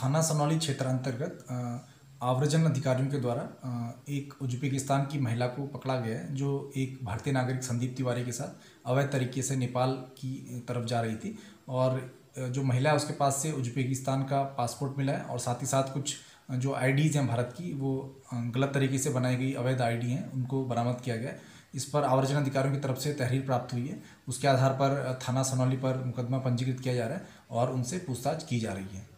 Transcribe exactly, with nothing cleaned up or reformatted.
थाना सनौली क्षेत्र अंतर्गत आव्रजन अधिकारियों के द्वारा एक उज्बेकिस्तान की महिला को पकड़ा गया है, जो एक भारतीय नागरिक संदीप तिवारी के साथ अवैध तरीके से नेपाल की तरफ जा रही थी। और जो महिला है उसके पास से उज्बेकिस्तान का पासपोर्ट मिला है और साथ ही साथ कुछ जो आईडीज़ हैं भारत की, वो गलत तरीके से बनाई गई अवैध आईडी हैं, उनको बरामद किया गया। इस पर आव्रजन अधिकारियों की तरफ से तहरीर प्राप्त हुई है। उसके आधार पर थाना सनौली पर मुकदमा पंजीकृत किया जा रहा है और उनसे पूछताछ की जा रही है।